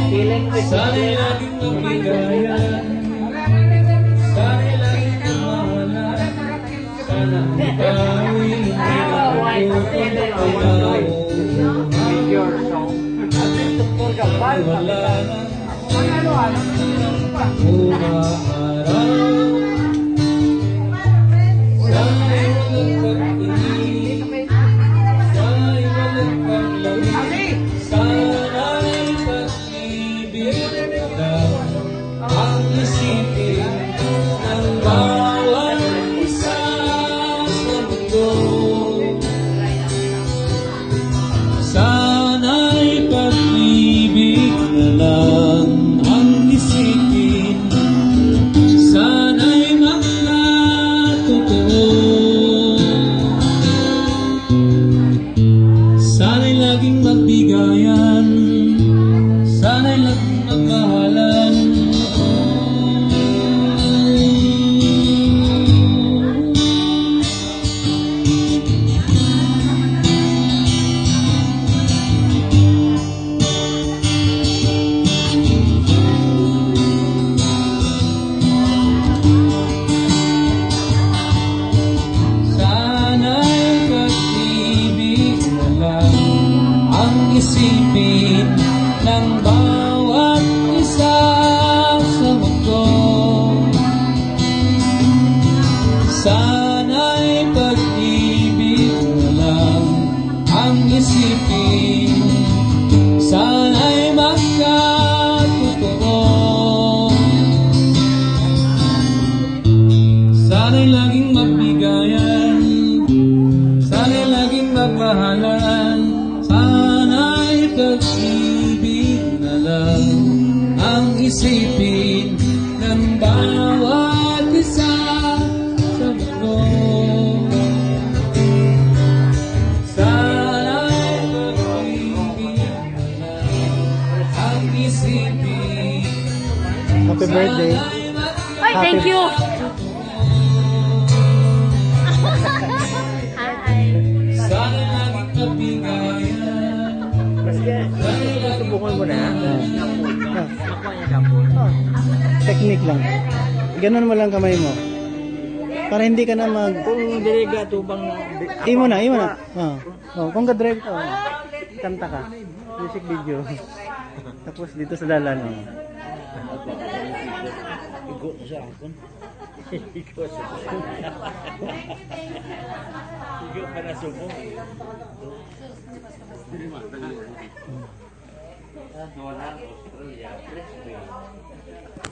Sana'y laging mabigayan, sana'y laging mamahalan, sana ikaw'y hindi natutunaw. Wala na umaaraw, sana'y walang pag-ibig, sana'y walang paglamig, sana'y pag-ibig lang ang isipin ng bawat isa sa mundo. Sana'y pag-ibig na lang ang isipin, sana'y makatotoo, sana'y laging magbigayan, sana'y laging magmahalan. Isipin ng bawat isa sa mundo, sana'y pag-ibig na lang ang isipin, sana'y magkatotoo, sana'y laging magbigayan, sana'y laging magmahalan. Sana'y pag-ibig na lang ang isipin ng bawat isa sa mundo. Sana'y pag-ibig na lang ang isipin. Happy birthday. Ay, thank you. Sana'y laging mabigayan. Subukan mo na. Nakuha niya kapon. Technique lang. Ganun mo lang kamay mo. Para hindi ka na mag... Kung diriga tubang na... Imo na, imo na. Kung ka-drive ka, kanta ka. Music video. Tapos dito sa dalan. Igo sa akon. Igo sa akon. Igo pa na subo. Wala, Australia.